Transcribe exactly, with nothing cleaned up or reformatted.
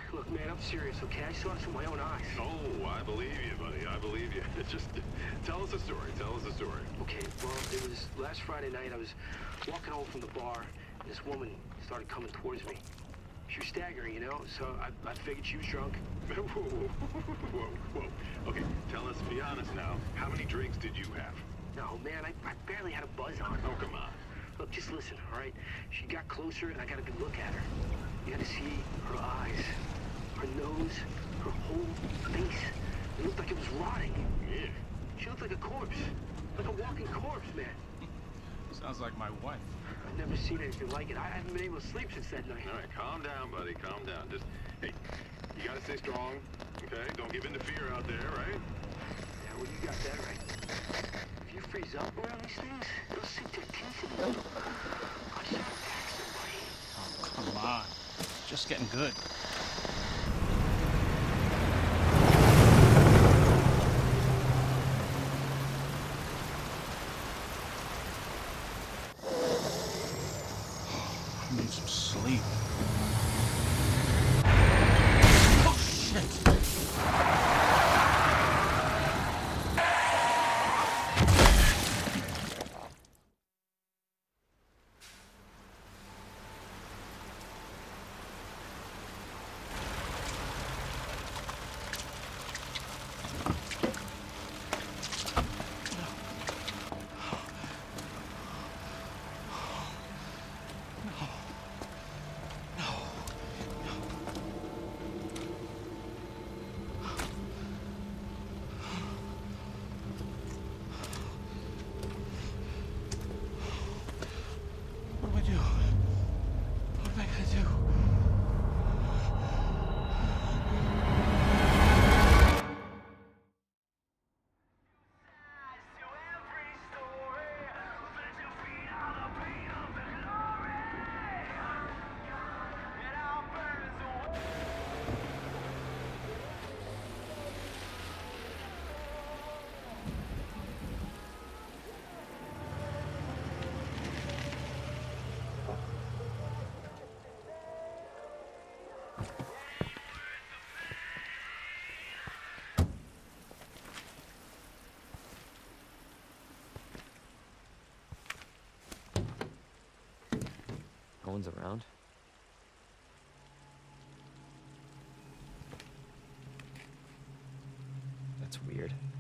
Look, man, I'm serious, okay? I saw this with my own eyes. Oh, I believe you, buddy. I believe you. Just tell us a story. Tell us a story. Okay, well, it was last Friday night. I was walking home from the bar, and this woman started coming towards me. She was staggering, you know, so I, I figured she was drunk. Whoa, whoa, whoa, whoa. Okay, tell us, be honest now. How many drinks did you have? No, man, I, I barely had a buzz on. Oh, come on. Look, just listen, all right? She got closer, and I got a good look at her. You got to see her eyes, her nose, her whole face. It looked like it was rotting. Yeah. She looked like a corpse, like a walking corpse, man. Sounds like my wife. I've never seen anything like it. I haven't been able to sleep since that night. All right, calm down, buddy. Calm down. Just, hey, you gotta stay strong, okay? Don't give in to fear out there, right? Yeah, well, you got that right. If you freeze up around these things, they'll sink their teeth in you. I'll just attack somebody. Oh, come on. It's just getting good. I need some sleep. Oh, shit! What do I do? What am I gonna do? No one's around. That's weird.